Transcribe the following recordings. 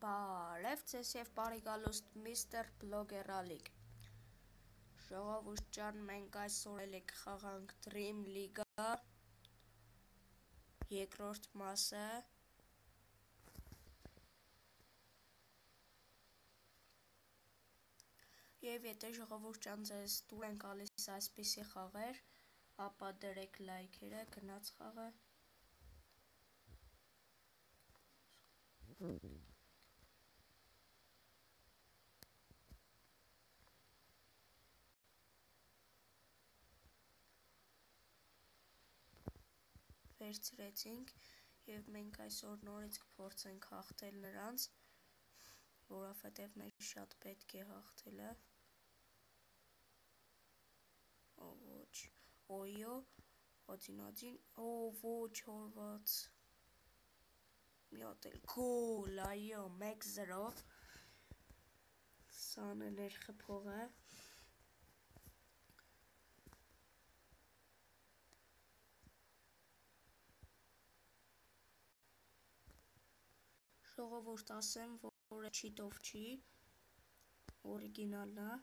Բարև ձեզ եւ բարի գալուստ Mr. Blogger Ալիկ։ Ժողովուրդ ջան, մենք այսօր ելեք խաղանք Dream League-ը երկրորդ մասը։ Եվ եթե ժողովուրդ ջան ձեզ տուր են գալիս այսպիսի խաղեր, ապա դրեք լայքերը, գնաց խաղը։ Վերցրեցինք եւ մենք այսօր նորից կփորձենք հաղթել նրանց, որովհետեւ մեզ շատ պետք է հաղթելը։ Օ ոչ, օյո, 1-1, օ ոչ, Հորվաթ։ Մի հատ էլ գոլ, այո, 1-0։ Սան է ներխփողը։ Ժողովուրդ ասեմ, որ չիտով չի, օրիգինալն է։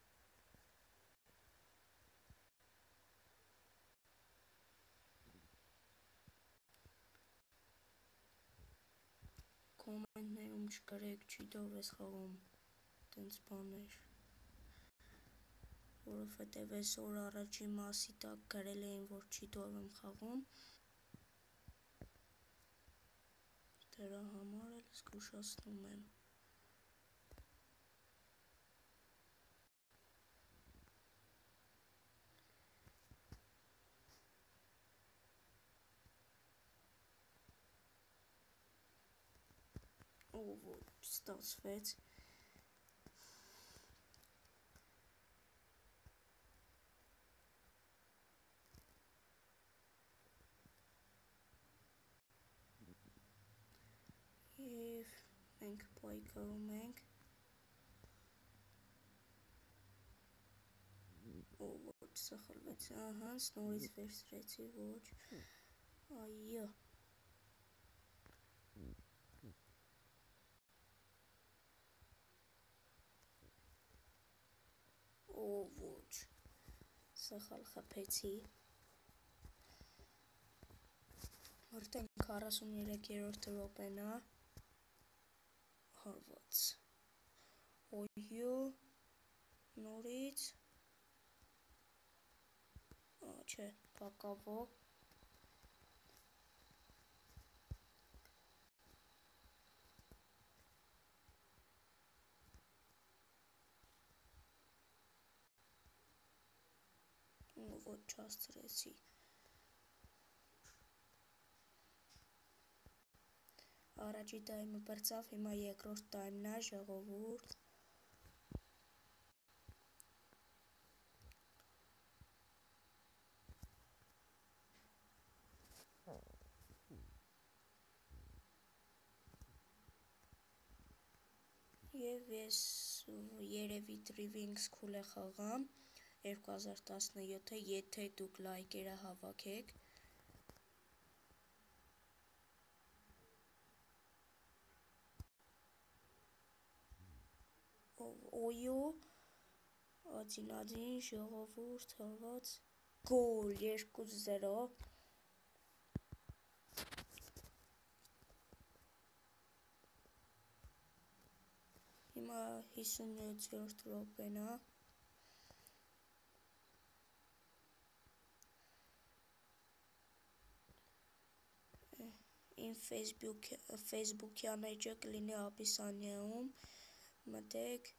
Կոմենտներում չկրեք չիտով ես խաղում, տենց բաներ, որովհետև այսօր առաջի մասի տակ գրել էին, որ չիտով եմ խաղում, դրա համար էլ զգուշացնում եմ։ Օ ոչ, ստացվեց։ Եվ մենք պայքարում ենք։ Օ ոչ, սխալվեց, ահա, նորից վերցրեցի, ոչ, այո։ Օ ոչ, սխալ խփեցի։ Արդեն 43-րդ րոպեն է։ Հորվաթ։ Օյո, նորից։ Չէ, բակավո։ Ոչ չաստրեցի։ Առաջի տայմը պրծավ, հիմա երկրորդ տայմն է, ժողովուրդ։ Եվ ես երևի Driving School-ը խաղամ 2017-ը, եթե դուք լայքերը հավաքեք։ Օյո, 1-1, ժողովուրդ, Հորվաթ, գոլ, 2-0։ Հիմա 57-րդ րոպեն է։ Իմ Facebook-յան էջը կլինի ապիսանիայում, մտեք։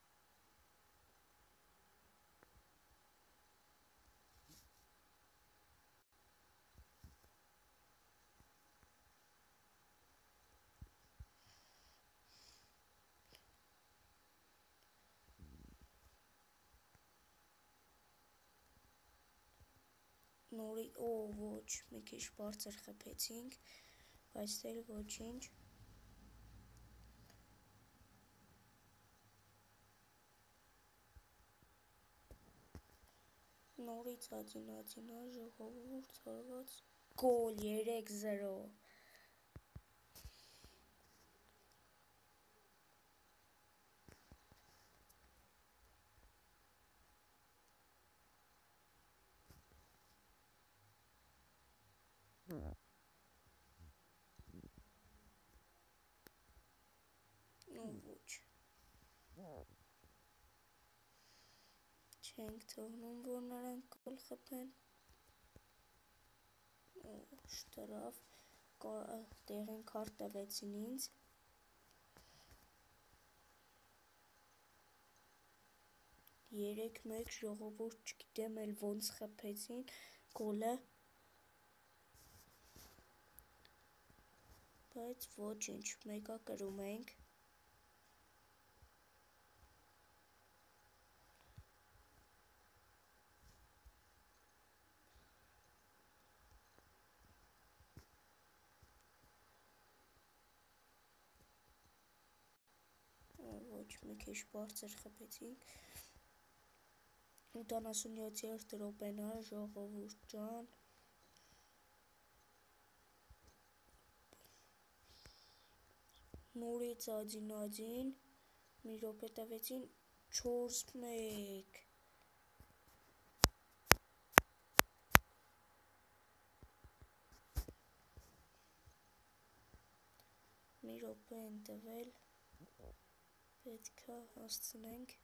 Նորի, օ ոչ, մի քիչ բարձր խփեցինք, բայց դեռ ոչինչ։ Նորից 1-1, ժողովուրդ, Հորվաթ, գոլ, 3-0։ Ոչ, չենք թողնում, որ նրանք կոլ խփեն, շտրավ, տեղին քարտ տվեցին ինձ, 3-1 ժողովուրդ չգիտեմ էլ ոնց խփեցին գոլը, բայց ոչինչ, մեկա կրում ենք, ոչ մի քիչ բարձր խփեցինք, 87-րդ րոպեն է ժողովուրդ ջան, նորից 1-1, մի րոպե տվեցին 4-1, մի րոպե են տվել, պետք է հասցնենք,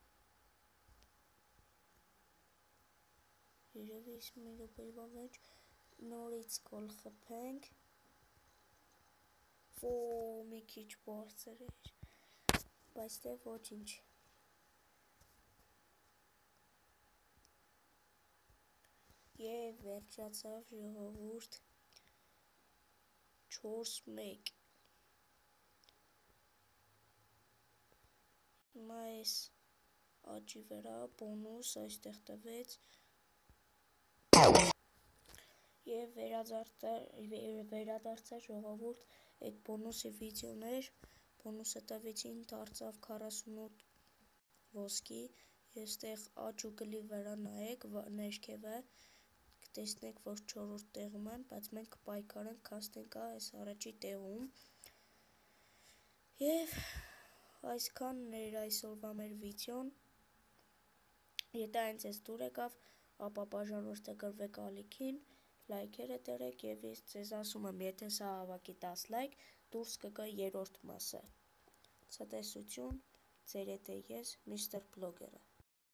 երևի մի րոպեվա մեջ նորից գոլ խփենք, մի քիչ բարձր էր, բայց դե ոչինչ, և վերջացավ ժողովուրդ, 4-1, հիմա այս աճի վրա բոնուս այստեղ տվեց, և վերադարձա ժողովուրդ, այդ բոնուսի վիդեոն էր, բոնուսը տվեցին, դարձավ 48 ոսկի, և ստեղ աճ ու գլի վրա նայեք, ներքևը, կտեսնեք, որ 4-րդ տեղում եմ, բայց մենք կպայքարենք, կհասնենք այս առաջի տեղում, և այսքանն էր այսօրվա մեր վիդեոն, եթե այն ձեզ դուր եկավ, ապա բաժանորդագրվեք ալիքին, լայքերը դրեք և ես ձեզ ասում եմ, եթե սա հավաքի 10 լայք, դուրս կգա 3-րդ մասը, ցտեսություն, ձեր հետ է ես, Մr. Բլոգերը։